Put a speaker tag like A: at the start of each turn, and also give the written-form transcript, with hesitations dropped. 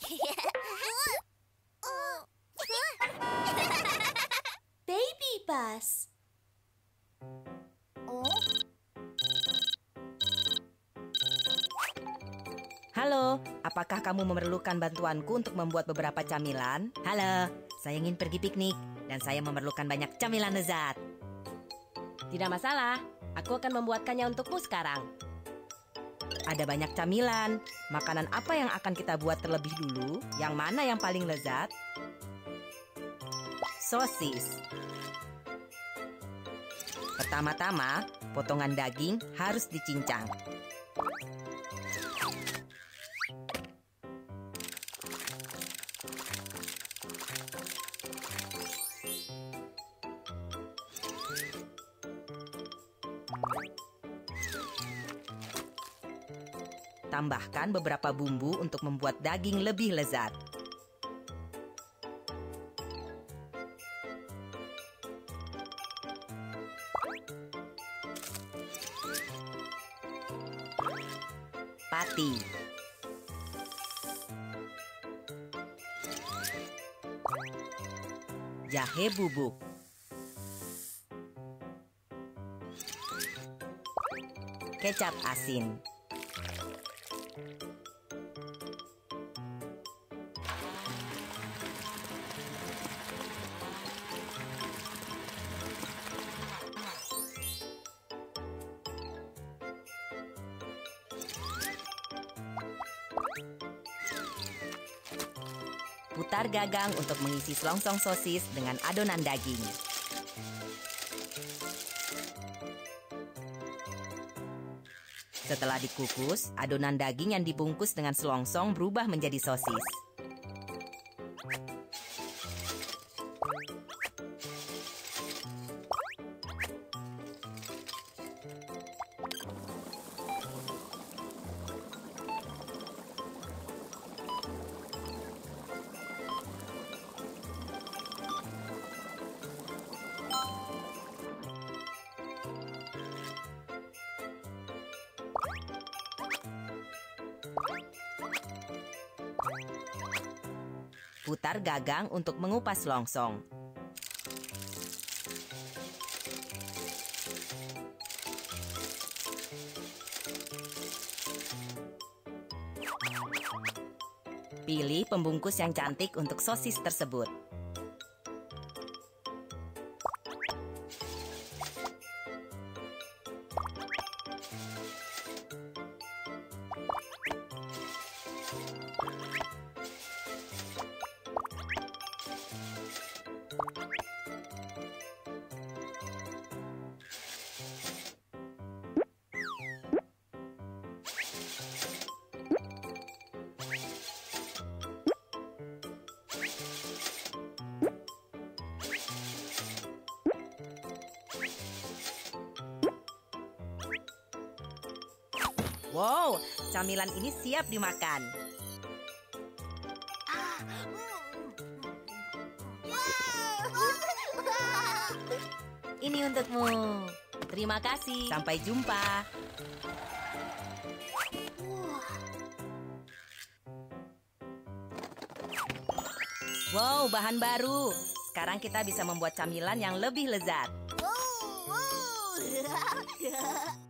A: Baby bus.
B: Halo, apakah kamu memerlukan bantuanku untuk membuat beberapa camilan? Halo, saya ingin pergi piknik dan saya memerlukan banyak camilan lezat.
C: Tidak masalah, aku akan membuatkannya untukmu sekarang.
B: Ada banyak camilan. Makanan apa yang akan kita buat terlebih dulu? Yang mana yang paling lezat? Sosis. Pertama-tama, potongan daging harus dicincang. Tambahkan beberapa bumbu untuk membuat daging lebih lezat. Pati. Jahe bubuk. Kecap asin. Putar gagang untuk mengisi selongsong sosis dengan adonan daging. Setelah dikukus, adonan daging yang dibungkus dengan selongsong berubah menjadi sosis. Putar gagang untuk mengupas longsong. Pilih pembungkus yang cantik untuk sosis tersebut. Wow, camilan ini siap dimakan. Ini untukmu.
C: Terima kasih.
B: Sampai jumpa. Wow, bahan baru. Sekarang kita bisa membuat camilan yang lebih lezat.